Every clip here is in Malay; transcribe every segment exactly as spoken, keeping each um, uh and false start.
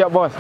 siap bos.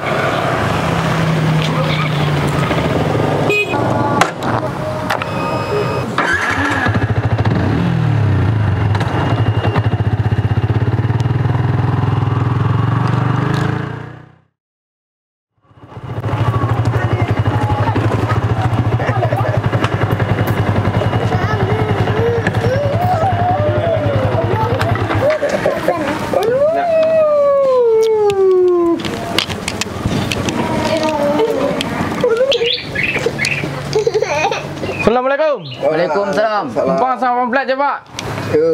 Assalamualaikum. Waalaikumsalam. Bang sama plat je pak. Tu.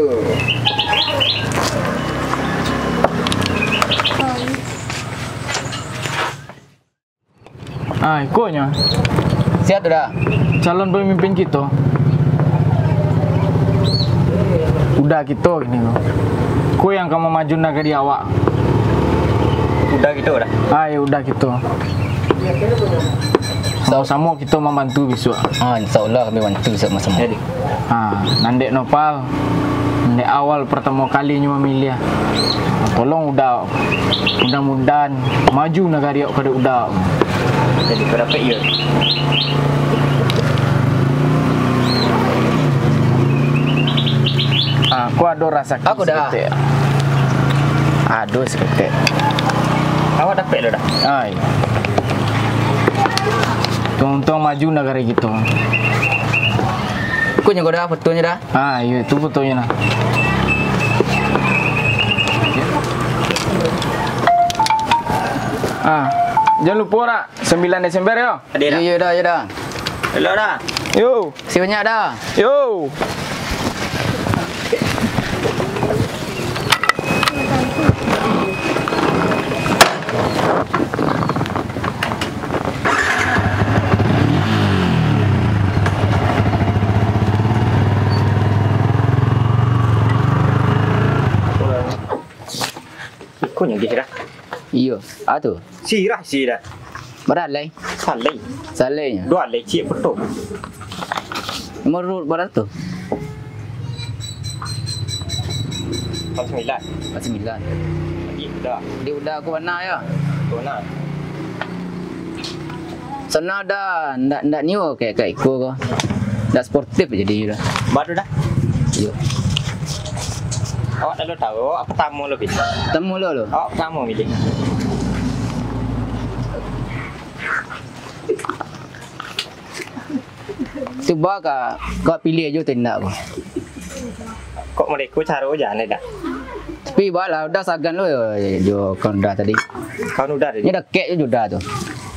Ah, ikutnya. Siap tu dah. Calon pemimpin kita. Udah kita gini loh. Ku yang kamu maju negeri awak. Udah gitu dah. Ah, ya udah kita. Sama-sama kita membantu besok. Ah, insya-Allah kami bantu sama-sama. Jadi. Ah, nandek nopal. Nandek awal pertama kalinya memilih. Ah, tolong udah. Mudah-mudahan maju negara kada udah. Jadi kau dapat ya. Ah, aku ada rasa Aku dah. Aduh seketik. Awak dapat dah dah. Ai. Tunggu maju negara gitu. Aku juga dah fotonya dah. Ah, iya itu fotonya nah. Ah, jangan lupa nak sembilan Desember ya. Ada dah. Ya dah, ya dah. Hello dah. Yo. Si banyak dah. Yo. Kau yang dia dah. Iya, ah tu. Sirah sirah. Berat lai. Salai. Salainya. Dua lai cik betul. Nomor berat tu. Tahun sembilan. Empat sembilan. Lagi udah. Dia udah aku mana ya? Tu nak. Sana dah, ndak ndak new kayak kayak ikut kau. Ndak sportif jadi dah. Baru dah. Iya. Awak dah tahu awak pertama lebih. Temu lo lo. Awak pertama milih. Cuba kau kau pilih aja tindak aku. Kok mereka cara jangan dah. Tapi balah udah sagan lo jo kau dah tadi. Kau udah Ni dah. dah kek je dah tu.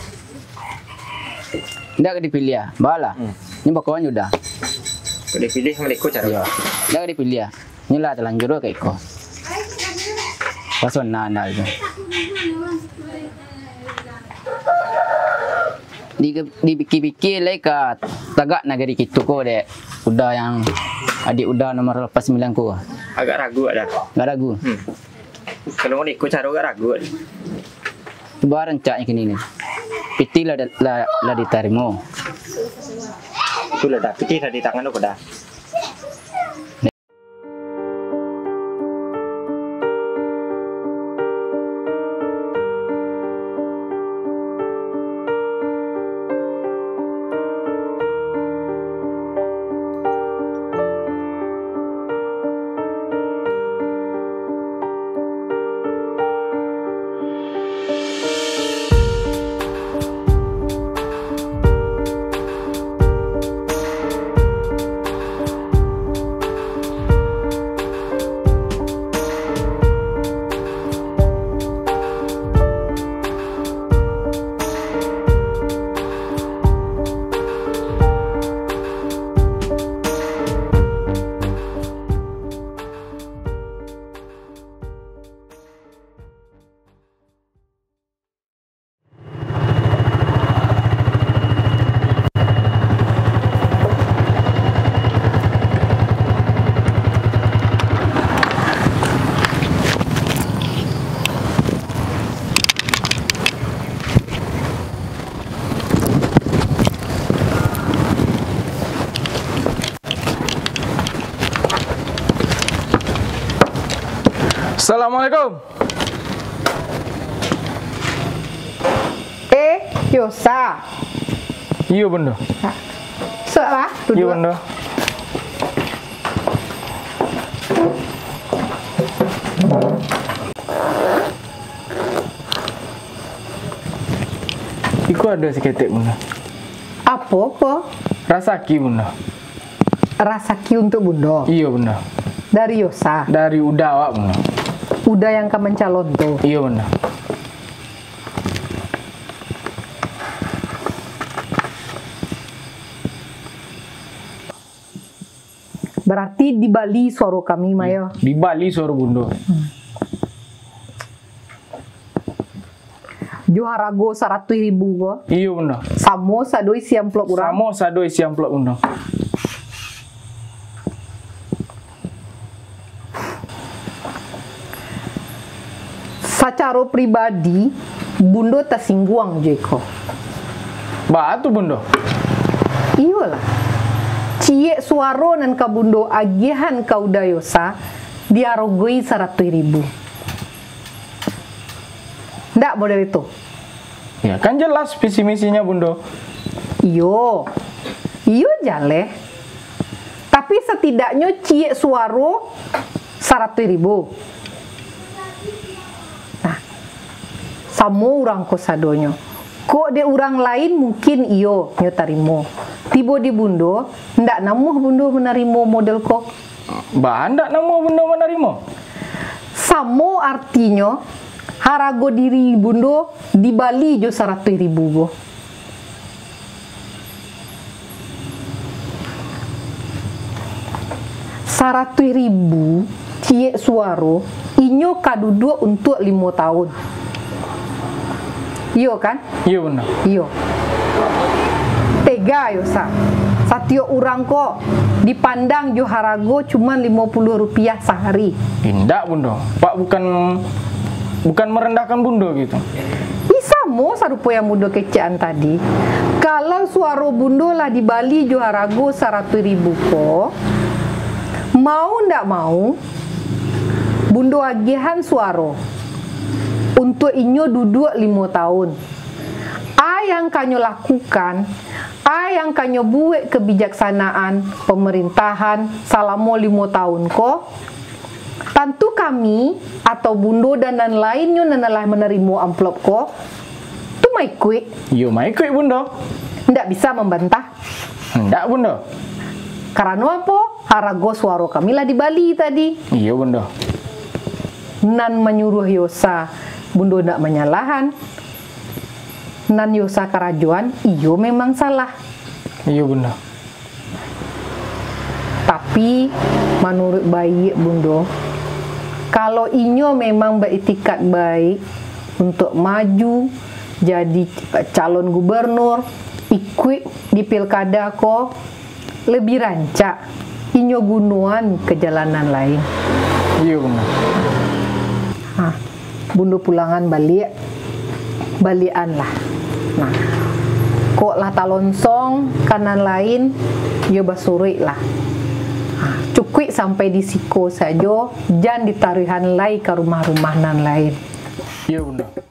Ndak dipilih ah. Balah. Hmm. Ni bakawan sudah. Kau dah pilih mereka cara. Ya. Ndak dipilih ah. Ni lah terlanjur kayak kau. Pasal nana itu. Di dipikir-pikir lagi ke tagak negeri kita ko dek. Udah yang adik udah nomor lepas sembilan ko. Agak ragu dah. Enggak ragu. Hmm. Kalau mereka cara agak ragu. Coba rencaknya kini ni. Piti lah lah, lah diterima. Itu lah dah. Piti dah di tangan lu dah. Assalamualaikum. Yosa. Iya bunda. Salah, Iya duduk. bunda. Iku ada seketek bunda. Apa apa? Rasaki bunda. Rasaki untuk Bundo. Iya bunda. Dari Yosa. Dari udah awak bunda. Udah yang kamen calon tuh. Iya bunda. Berarti di Bali suara kami Mayo. Di Bali suara bunda. Joharago seratus ribu go. Iya bunda. Samo sadoi si amplop urang. Samo sado isi amplop bunda. Secara pribadi, Bundo tersinggung Jeko. Batu bunda. Iyalah. Cie suaro nan ka Bundo agihan kau dayosa diarogoi seratus ribu. Ndak model itu. Ya kan jelas visi misinya bunda. Iyo. Iyo jale. Tapi setidaknya cie suaro seratus ribu. Nah. Samo orang kosadonyo. Kok de orang lain mungkin iyo nyo tarimo. Tibo di Bundo, ndak namuh Bundo menerima model kok. Bah ndak nama bunda menerima. Samo artinya harago diri Bundo di Bali jo seratus ribu go. Seratus ribu cie suaro inyo kaduduk untuk lima tahun. Iyo kan? Iya bunda. Iyo. Tega yo sa. Satio orang kok dipandang jo harago cuma lima puluh rupiah sehari. Indak bunda. Pak bukan bukan merendahkan bunda gitu. Isamo sarupo yang muda kecean tadi. Kalau suaro bundo lah di Bali jo harago seratus ribu ko. Mau ndak mau bundo agihan suaro untuk inyo duduk lima tahun. A yang kanyo lakukan, A yang kanyo buat kebijaksanaan pemerintahan selama lima tahun ko, tentu kami atau bundo dan dan lainnya nenelah menerima amplop ko, tu mai kuik, Iya mai ikut bunda. ndak bisa membantah. Ndak bunda. Karena apa? Harago suaro kami lah di Bali tadi. Iya bunda. Nan menyuruh Yosa, bundo ndak menyalahan. Nan Yosa kerajuan, iyo memang salah. Iya bunda. Tapi menurut baik bundo, kalau inyo memang beritikat baik untuk maju jadi calon gubernur, ikut di pilkada ko, lebih rancak inyo gunuan ke jalanan lain. Iya bunda. Nah, bundo pulangan balik, balian lah. Nah, kok lah talonsong kanan lain, yo basuri lah. Nah, cukup sampai di siko saja, jangan ditarihan lagi ke rumah-rumah nan lain. Iya bunda.